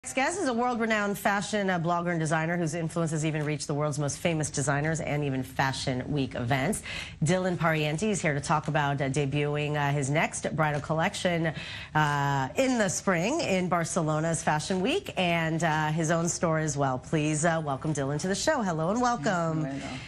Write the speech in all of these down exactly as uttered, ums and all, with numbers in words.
Next guest is a world-renowned fashion uh, blogger and designer whose influence has even reached the world's most famous designers and even Fashion Week events. Dylan Pariente is here to talk about uh, debuting uh, his next bridal collection uh, in the spring in Barcelona's Fashion Week and uh, his own store as well. Please uh, welcome Dylan to the show. Hello and welcome.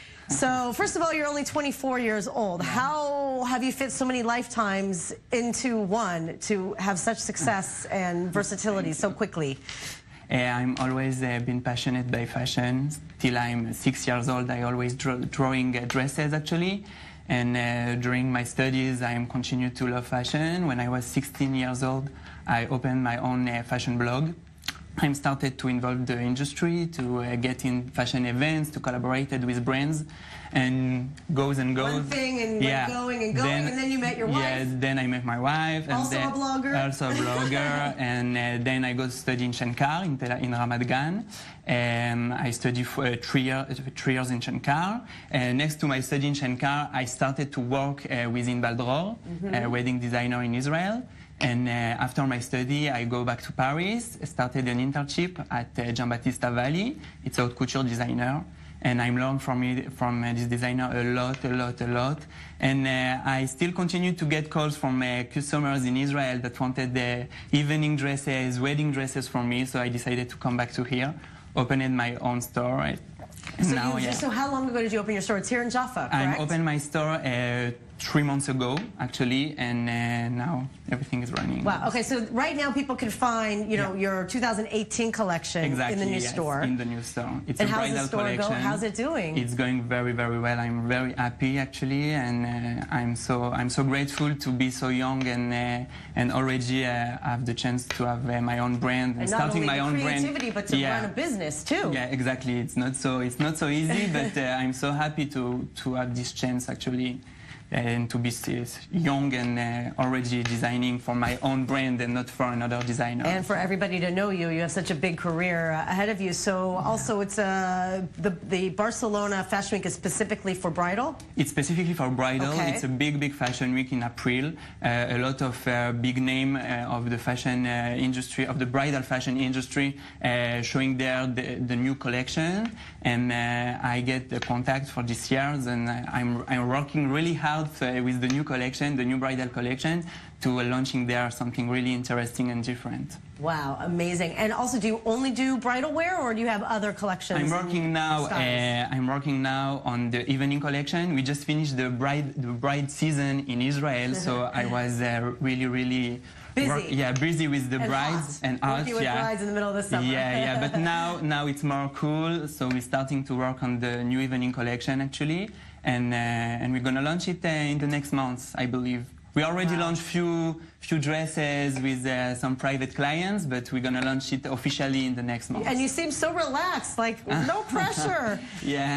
So, first of all, you're only twenty-four years old. How have you fit so many lifetimes into one to have such success and versatility so quickly? Uh, I'm always uh, been passionate by fashion. Till I'm six years old, I always draw, drawing uh, dresses actually. And uh, during my studies, I am continued to love fashion. When I was sixteen years old, I opened my own uh, fashion blog. I started to involve the industry, to uh, get in fashion events, to collaborate with brands, and goes and goes. One thing and yeah. going and going, then, and then you met your wife. Yeah, then I met my wife. And also then, a blogger. Also a blogger, and uh, then I go to study in Shankar, in, in Ramat Gan. Um, I studied for uh, three, year, three years in Shankar. Uh, next to my study in Shankar, I started to work uh, with Inbal Dror, mm-hmm. a wedding designer in Israel. And uh, after my study, I go back to Paris, started an internship at uh, Jean-Baptiste Valli. It's a haute couture designer. And I'm learned from, it, from uh, this designer a lot, a lot, a lot. And uh, I still continue to get calls from uh, customers in Israel that wanted the evening dresses, wedding dresses from me. So I decided to come back to here, opened my own store. So, now, you, yeah. so how long ago did you open your store? It's here in Jaffa, correct? I opened my store uh, three months ago, actually, and uh, now everything is running. Wow. Okay, so right now people can find, you know, yeah. your two thousand eighteen collection exactly, in the new yes, store. in the new store. It's and a how's bridal the store collection. Go? How's it doing? It's going very, very well. I'm very happy, actually, and uh, I'm so I'm so grateful to be so young and uh, and already uh, have the chance to have uh, my own brand and, and starting my own brand. Not only creativity, but to yeah. run a business too. Yeah, exactly. It's not so it's not so easy, but uh, I'm so happy to to have this chance actually. And to be young and uh, already designing for my own brand and not for another designer. And for everybody to know you, you have such a big career uh, ahead of you. So yeah. also it's uh, the, the Barcelona Fashion Week is specifically for bridal? It's specifically for bridal. Okay. It's a big, big fashion week in April. Uh, a lot of uh, big name uh, of the fashion uh, industry, of the bridal fashion industry, uh, showing there the, the new collection. And uh, I get the contact for this year, and I'm, I'm working really hard Uh, with the new collection, the new bridal collection, to uh, launching there something really interesting and different. Wow, amazing! And also, do you only do bridal wear, or do you have other collections? I'm working now. Uh, I'm working now on the evening collection. We just finished the bride, the bride season in Israel, so I was uh, really, really. Busy. Work, yeah, busy with the and brides hot. and hot. Working with yeah. brides in the middle of the summer. Yeah, yeah. But now, now it's more cool. So we're starting to work on the new evening collection actually, and uh, and we're gonna launch it uh, in the next months, I believe. We already wow. launched few few dresses with uh, some private clients, but we're gonna launch it officially in the next month. And you seem so relaxed, like no pressure. Yeah,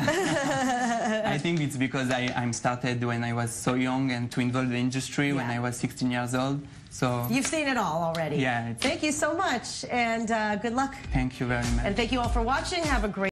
I think it's because I I'm started when I was so young and to involve the industry yeah. when I was sixteen years old. So you've seen it all already. Yeah. Thank you so much, and uh, good luck. Thank you very much. And thank you all for watching. Have a great